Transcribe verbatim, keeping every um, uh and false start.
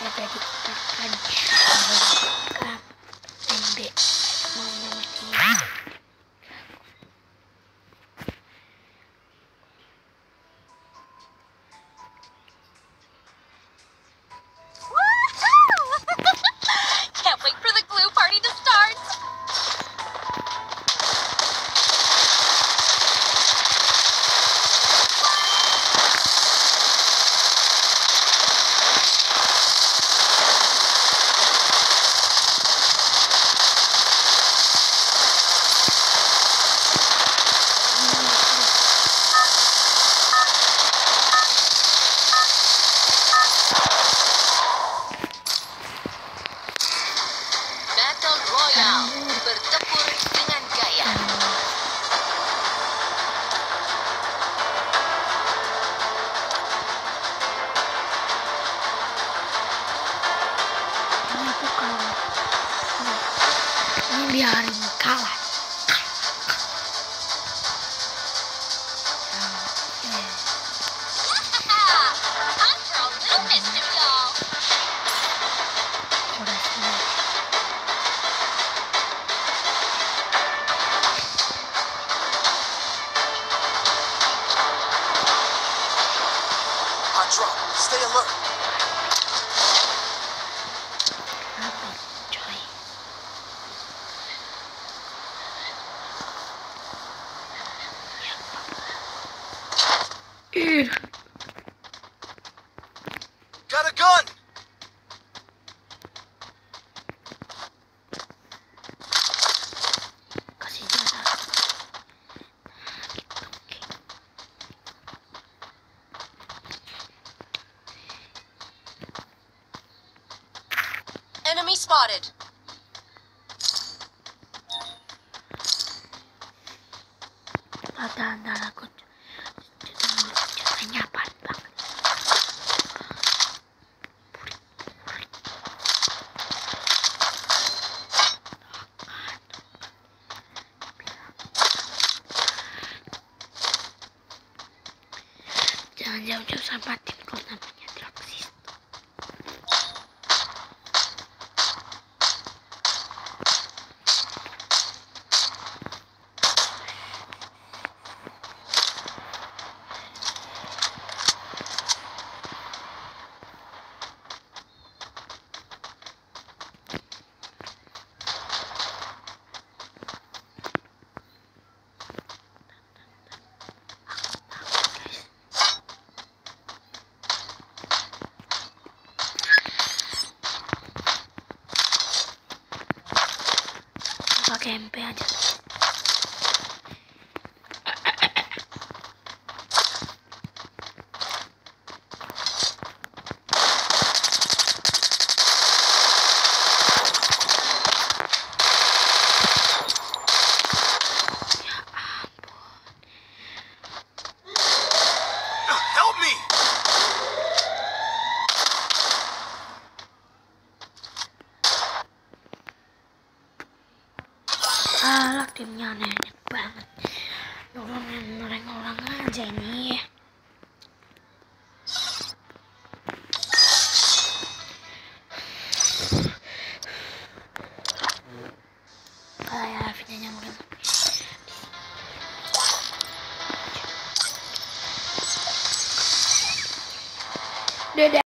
ya jadi kita akan membuka M B mau nama ini. Can't wait for the glue party to start. Battle Royale, bertempur dengan gaya. Ini tuh kalau ini biarin kalah. Time for a little mischief, y'all. Udah selesai. Hot drop. Stay alert. Apa coy? Ih, Got a gun. kasih jarak. Enemy spotted. Ada antara aku caranya apa bang? Jangan jauh-jauh sama tim kalau namanya Traxis. Pakai M P aja. Help me. Alah timnya nenek banget. Orang yang nereng orang aja ini. Kayak videonya mungkin. Dadah.